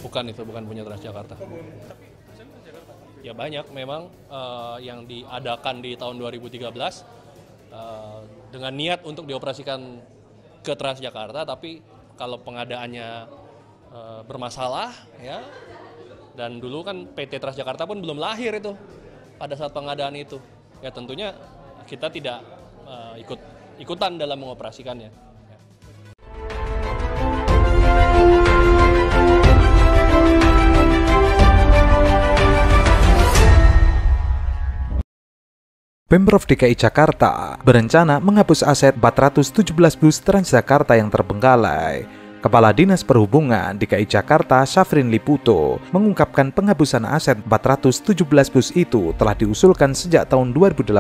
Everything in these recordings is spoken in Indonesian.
bukan punya Transjakarta. Ya banyak memang yang diadakan di tahun 2013 dengan niat untuk dioperasikan ke Transjakarta, tapi kalau pengadaannya bermasalah ya, dan dulu kan PT Transjakarta pun belum lahir itu pada saat pengadaan itu, ya tentunya kita tidak ikutan dalam mengoperasikannya. Pemprov DKI Jakarta berencana menghapus aset 417 bus Transjakarta yang terbengkalai. Kepala Dinas Perhubungan DKI Jakarta, Syafrin Liputo, mengungkapkan penghapusan aset 417 bus itu telah diusulkan sejak tahun 2018.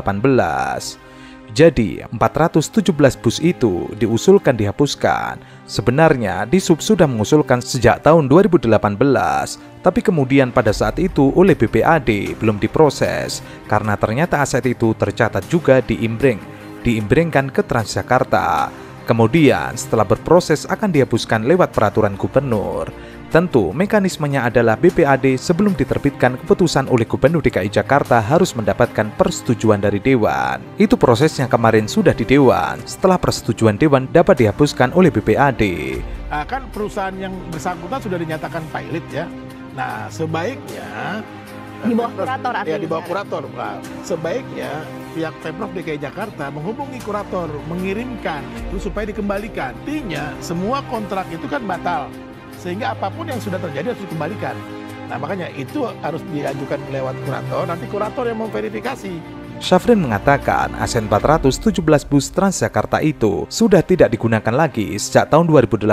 Jadi, 417 bus itu diusulkan dihapuskan. Sebenarnya, Disub sudah mengusulkan sejak tahun 2018, tapi kemudian pada saat itu oleh BPAD belum diproses, karena ternyata aset itu tercatat juga diimbrengkan ke Transjakarta. Kemudian, setelah berproses akan dihapuskan lewat peraturan gubernur. Tentu, mekanismenya adalah BPAD sebelum diterbitkan keputusan oleh Gubernur DKI Jakarta harus mendapatkan persetujuan dari Dewan. Itu prosesnya kemarin sudah di Dewan. Setelah persetujuan Dewan dapat dihapuskan oleh BPAD. Kan perusahaan yang bersangkutan sudah dinyatakan pilot ya. Nah, sebaiknya di bawah kurator artinya. Ya, di bawah kurator. Nah, sebaiknya pihak Pemprov DKI Jakarta menghubungi kurator, mengirimkan itu supaya dikembalikan. Artinya semua kontrak itu kan batal. Sehingga apapun yang sudah terjadi harus dikembalikan. Nah, makanya itu harus diajukan lewat kurator, nanti kurator yang memverifikasi. Syafrin mengatakan aset 417 bus Transjakarta itu sudah tidak digunakan lagi sejak tahun 2018.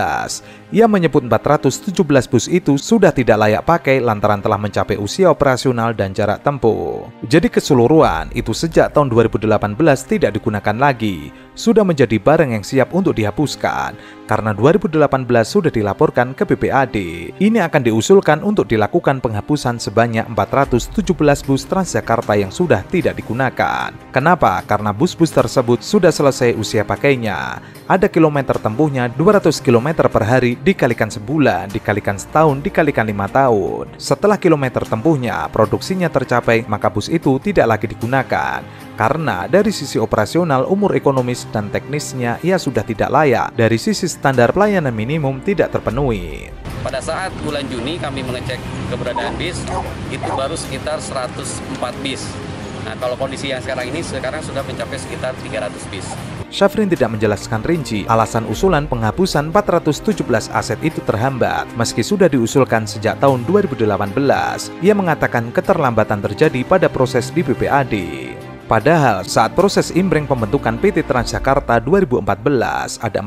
Ia menyebut 417 bus itu sudah tidak layak pakai lantaran telah mencapai usia operasional dan jarak tempuh. Jadi keseluruhan itu sejak tahun 2018 tidak digunakan lagi, sudah menjadi barang yang siap untuk dihapuskan. Karena 2018 sudah dilaporkan ke BPAD, ini akan diusulkan untuk dilakukan penghapusan sebanyak 417 bus Transjakarta yang sudah tidak digunakan. Kenapa? Karena bus-bus tersebut sudah selesai usia pakainya. Ada kilometer tempuhnya 200 km per hari dikalikan sebulan, dikalikan setahun, dikalikan 5 tahun. Setelah kilometer tempuhnya, produksinya tercapai, maka bus itu tidak lagi digunakan. Karena dari sisi operasional, umur ekonomis dan teknisnya ia sudah tidak layak. Dari sisi standar pelayanan minimum tidak terpenuhi. Pada saat bulan Juni kami mengecek keberadaan bis, itu baru sekitar 104 bis. Nah, kalau kondisi yang sekarang ini sudah mencapai sekitar 300 bis. Syafrin tidak menjelaskan rinci alasan usulan penghapusan 417 aset itu terhambat, meski sudah diusulkan sejak tahun 2018. Ia mengatakan keterlambatan terjadi pada proses di BPAD. Padahal saat proses imbreng pembentukan PT Transjakarta 2014 ada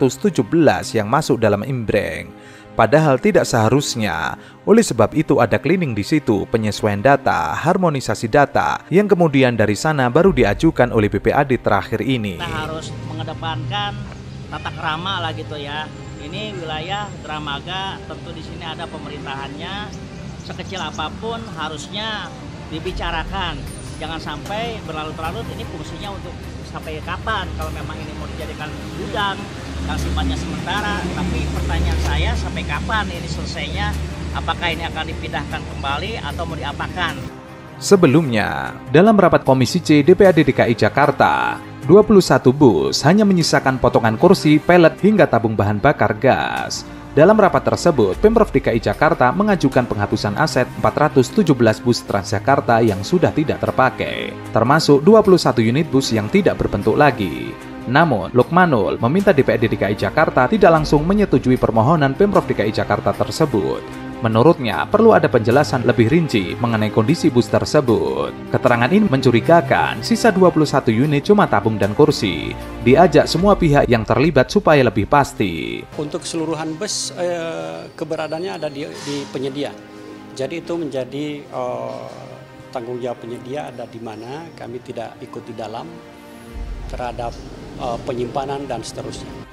417 yang masuk dalam imbreng. Padahal tidak seharusnya. Oleh sebab itu ada cleaning di situ, penyesuaian data, harmonisasi data, yang kemudian dari sana baru diajukan oleh BPAD terakhir ini. Kita harus mengedepankan tata krama lah gitu ya. Ini wilayah Dramaga, tentu di sini ada pemerintahannya. Sekecil apapun harusnya dibicarakan. Jangan sampai berlarut-larut, ini fungsinya untuk sampai kapan kalau memang ini mau dijadikan gudang yang sifatnya sementara. Tapi pertanyaan saya, sampai kapan ini selesainya? Apakah ini akan dipindahkan kembali atau mau diapakan? Sebelumnya, dalam rapat Komisi C DPRD DKI Jakarta, 21 bus hanya menyisakan potongan kursi, pelet hingga tabung bahan bakar gas. Dalam rapat tersebut, Pemprov DKI Jakarta mengajukan penghapusan aset 417 bus Transjakarta yang sudah tidak terpakai, termasuk 21 unit bus yang tidak berbentuk lagi. Namun, Lukmanul meminta DPRD DKI Jakarta tidak langsung menyetujui permohonan Pemprov DKI Jakarta tersebut. Menurutnya, perlu ada penjelasan lebih rinci mengenai kondisi bus tersebut. Keterangan ini mencurigakan, sisa 21 unit cuma tabung dan kursi. Diajak semua pihak yang terlibat supaya lebih pasti. Untuk keseluruhan bus, keberadaannya ada di penyedia. Jadi itu menjadi tanggung jawab penyedia ada di mana, kami tidak ikut di dalam terhadap penyimpanan dan seterusnya.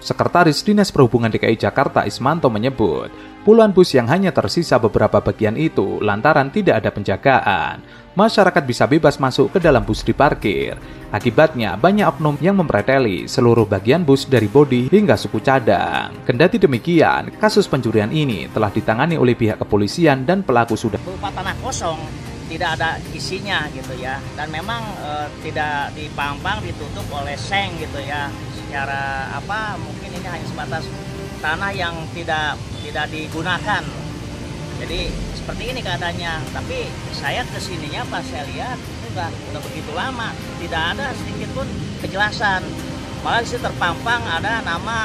Sekretaris Dinas Perhubungan DKI Jakarta Ismanto menyebut, puluhan bus yang hanya tersisa beberapa bagian itu lantaran tidak ada penjagaan. Masyarakat bisa bebas masuk ke dalam bus diparkir. Akibatnya, banyak oknum yang mempreteli seluruh bagian bus dari bodi hingga suku cadang. Kendati demikian, kasus pencurian ini telah ditangani oleh pihak kepolisian dan pelaku sudah Berupa tanah kosong, tidak ada isinya gitu ya. Dan memang tidak dipampang, ditutup oleh seng gitu ya. Secara mungkin ini hanya sebatas tanah yang tidak digunakan. Jadi seperti ini keadaannya. Tapi saya kesininya pas saya lihat udah begitu lama, tidak ada sedikit pun kejelasan. Malah di situ terpampang ada nama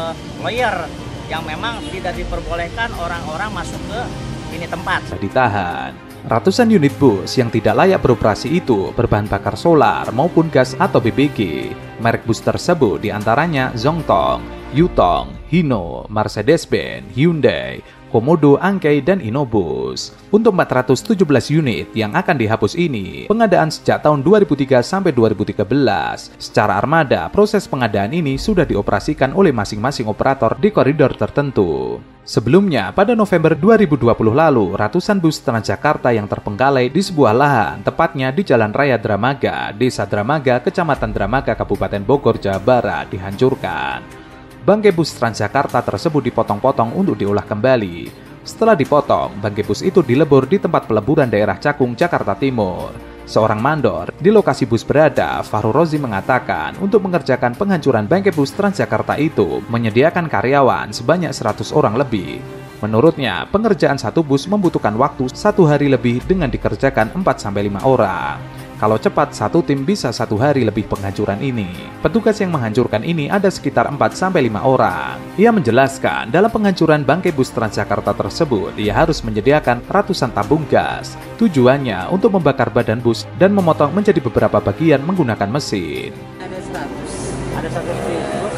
lawyer yang memang tidak diperbolehkan orang-orang masuk ke ini tempat. Ditahan. Ratusan unit bus yang tidak layak beroperasi itu berbahan bakar solar maupun gas atau BBG. Merek bus tersebut diantaranya Zongtong, Yutong, Hino, Mercedes-Benz, Hyundai, Komodo, Angkei, dan Inobus. Untuk 417 unit yang akan dihapus ini, pengadaan sejak tahun 2003 sampai 2013. Secara armada, proses pengadaan ini sudah dioperasikan oleh masing-masing operator di koridor tertentu. Sebelumnya, pada November 2020 lalu, ratusan bus Transjakarta yang terpenggalai di sebuah lahan, tepatnya di Jalan Raya Dramaga, Desa Dramaga, Kecamatan Dramaga, Kabupaten Bogor, Jawa Barat, dihancurkan. Bangkai bus Transjakarta tersebut dipotong-potong untuk diolah kembali. Setelah dipotong, bangkai bus itu dilebur di tempat peleburan daerah Cakung, Jakarta Timur. Seorang mandor di lokasi bus berada, Fahru Rozi, mengatakan untuk mengerjakan penghancuran bangkai bus Transjakarta itu menyediakan karyawan sebanyak 100 orang lebih. Menurutnya, pengerjaan satu bus membutuhkan waktu 1 hari lebih dengan dikerjakan 4-5 orang. Kalau cepat, satu tim bisa 1 hari lebih penghancuran ini. Petugas yang menghancurkan ini ada sekitar 4-5 orang. Ia menjelaskan, dalam penghancuran bangkai bus Transjakarta tersebut, ia harus menyediakan ratusan tabung gas. Tujuannya untuk membakar badan bus dan memotong menjadi beberapa bagian menggunakan mesin. Ada 100. Ada 100 bus.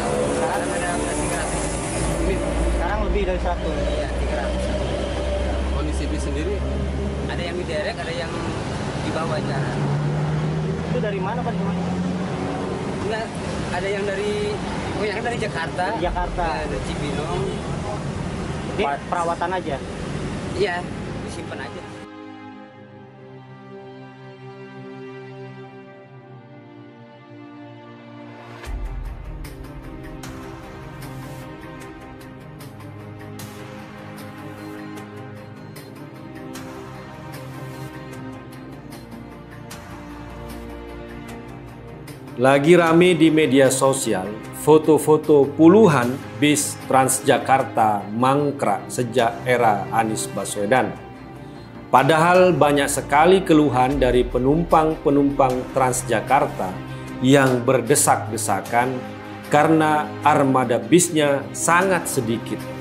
Sekarang lebih dari 100. Iya, 300. Kondisi bis sendiri ada yang diderek, ada yang di bawah jalan. Itu dari mana Pak? Enggak, ada yang dari Jakarta. Jakarta. Dari Cibinong. Jadi perawatan aja. Iya, disimpan aja. Lagi rame di media sosial, foto-foto puluhan bis Transjakarta mangkrak sejak era Anies Baswedan. Padahal banyak sekali keluhan dari penumpang-penumpang Transjakarta yang berdesak-desakan karena armada bisnya sangat sedikit.